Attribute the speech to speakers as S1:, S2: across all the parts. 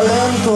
S1: talento.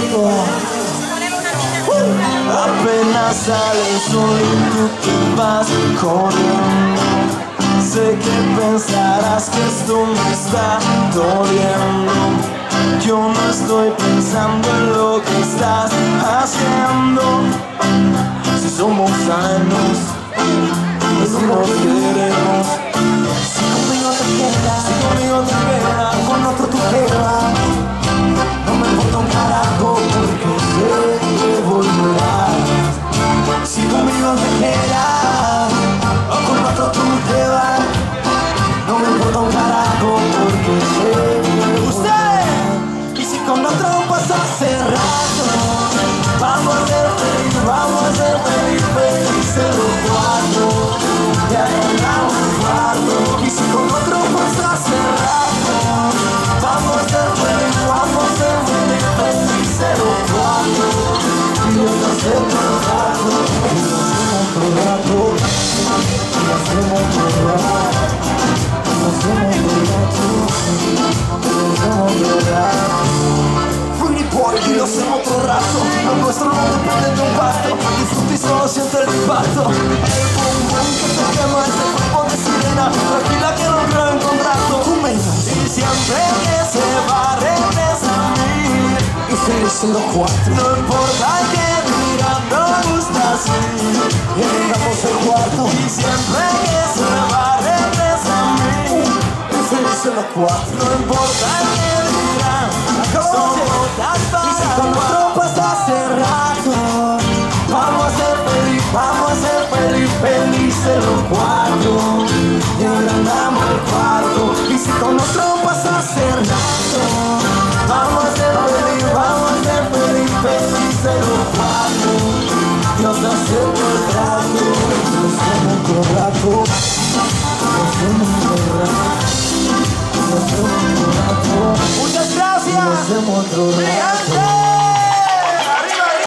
S1: Apenas sale el sol y tú te vas corriendo. Sé que pensarás que esto me está doliendo. Yo no estoy pensando en lo que estás haciendo. Si somos sanos, si nos queremos. Si conmigo te quedas, con otro tú quedas. No me importa un carajo porque sé que volverás. Si conmigo te quedas o con otro tú te vas. No me importa un carajo porque sé que usted. Y si con otro pasa hace rato, vamos a ser feliz, felices los cuatro. Ya ganamos el cuarto. Y si con otro pasa hace rato, vamos a ser felices los cuatro. Y yo te acepto el rato, y lo hacemos todo el rato, y lo hacemos todo el rato, y lo hacemos todo el rato, y lo hacemos todo el rato. Pretty boy, y lo hacemos todo el rato. Lo nuestro no depende de un pasto. Disfruta y solo siente el impacto. El boom boom que te quema ese cuerpo de sirena. Tranquila que no creo en contrato. Y siempre que se va regresa a mí. Y felices los cuatro. No importa que digan, no gusta así. Y llegamos al cuarto. Y siempre que se va regresa a mí. Y felices los cuatro. No importa que digan, somos las para. Y si con otro pasa hace rato, vamos a ser felices los cuatro. Y agrandamos el cuarto. Y si con otro pasa hace rato, vamos a ser felices los cuatro. Dios te acepta el trato. Lo hacemos todo el rato. Muchas gracias. Lo hacemos todo el rato.